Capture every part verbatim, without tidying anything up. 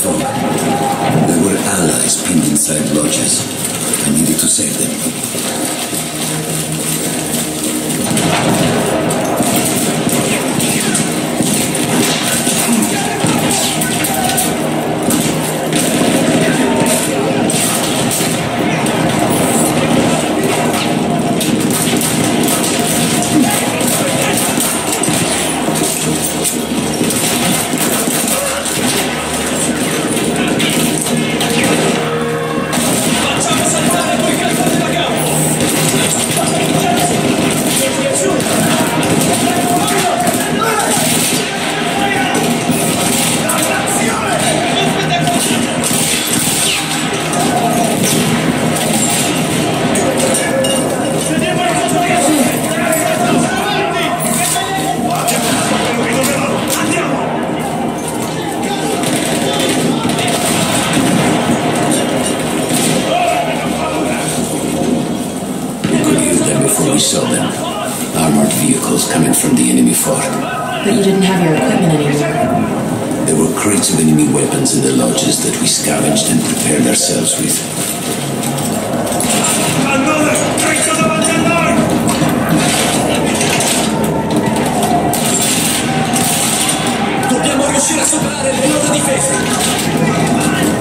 fog. There were allies pinned inside lodges. I needed to save them. We saw them. Armored vehicles coming from the enemy fort. But you didn't have your equipment anymore. There were crates of enemy weapons in the lodges that we scavenged and prepared ourselves with. Dobbiamo riuscire a superare le loro difese.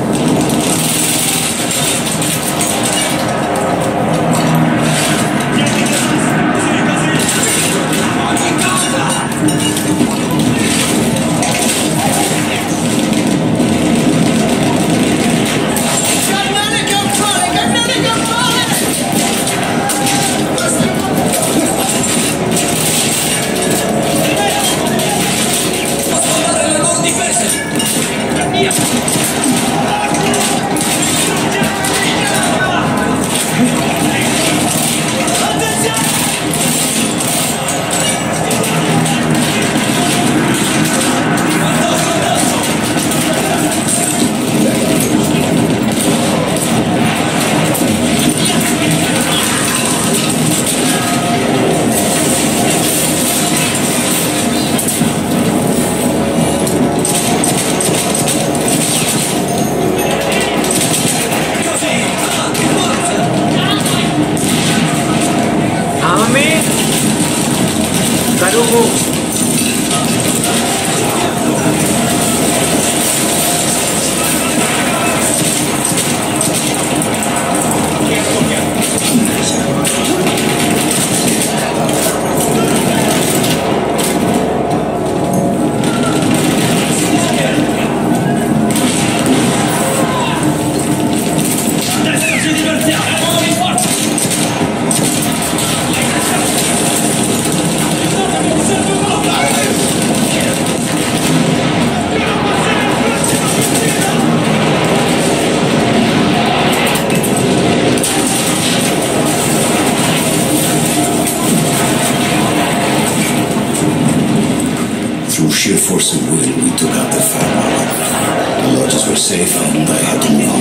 Through sheer force of will, we took out the firepower. The lodges were safe, and I had to move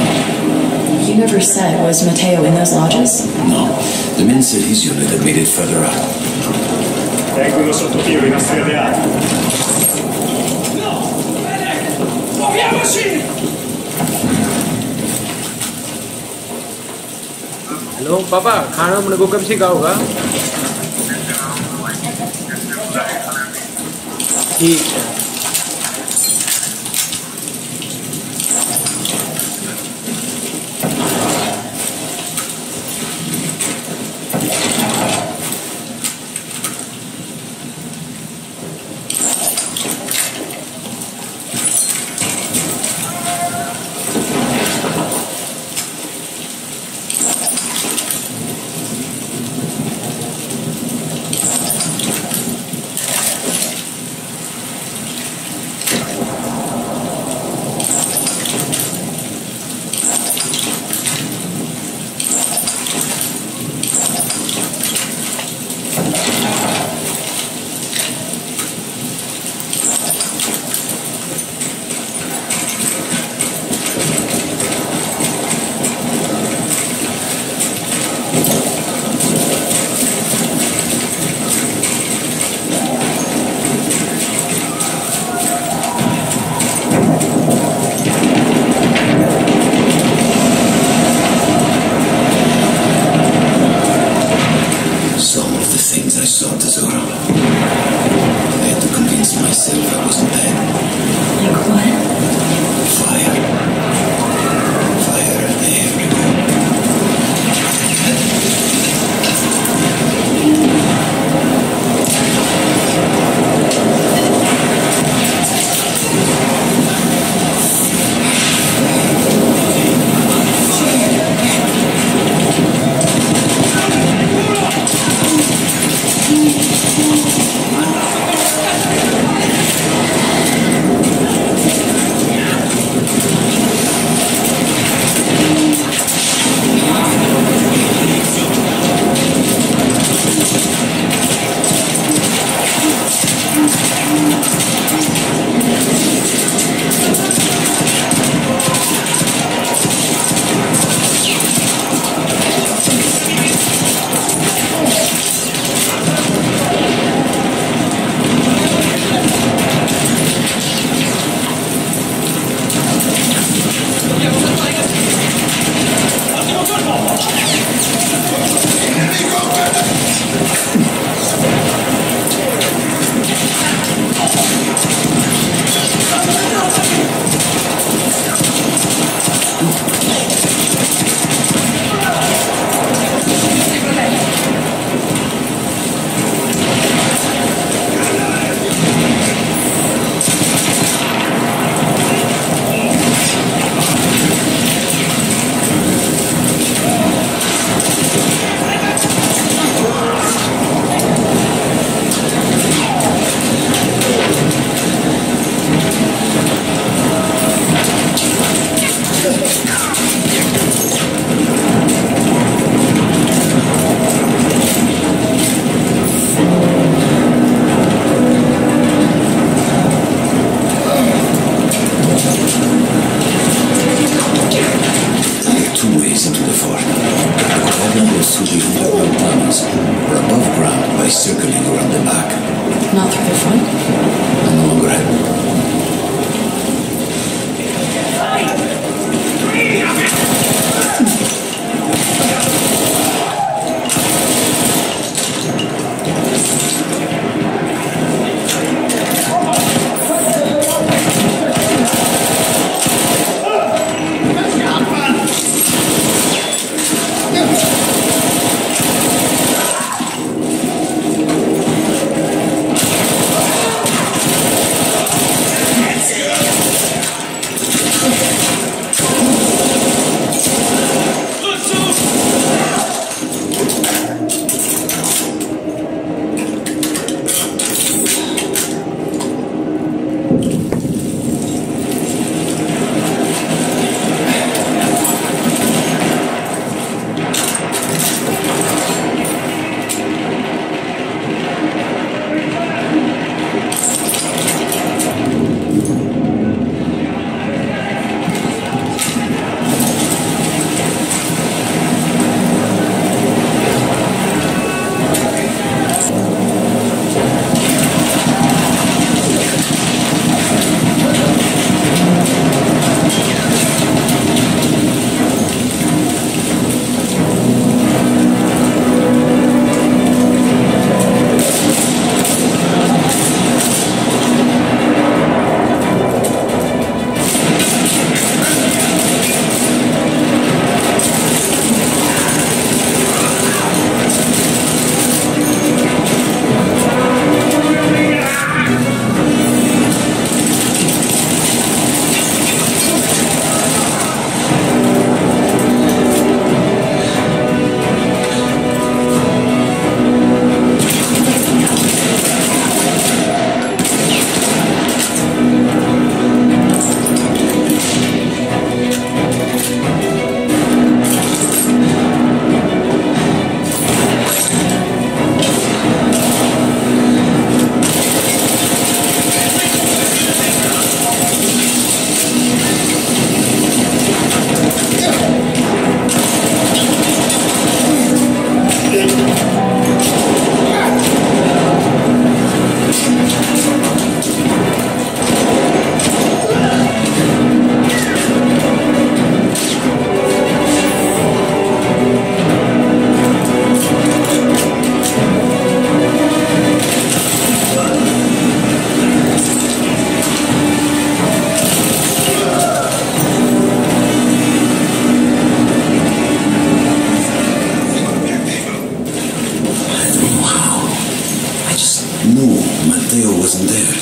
on. You never said, was Matteo in those lodges? No. The men said his unit had made it further up. Tengono sotto tiro i nostri alleati. No! Muoviamoci! Hello पापा खाना मेरे को कब सीखा होगा ठीक है Dobbiamo salvare i gattini! Ottimo colpo! Circling around the back. Not through the front? I no longer have. Wasn't there.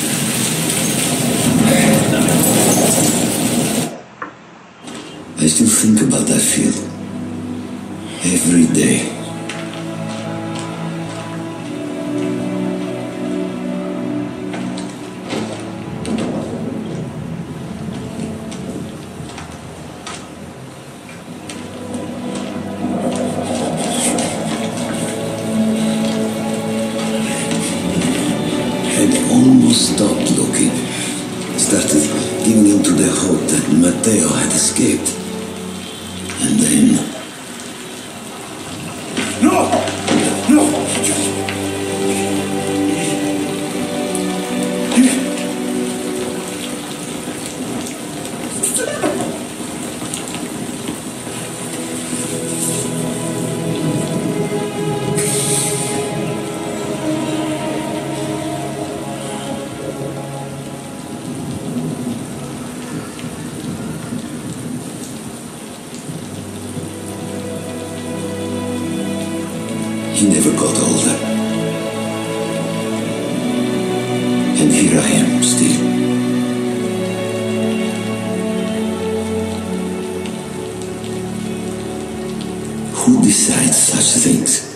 I still think about that field every day. Almost stopped looking. Started giving into the hope that Matteo had escaped. And then... No! No! He never got older. And here I am, still. Who decides such things?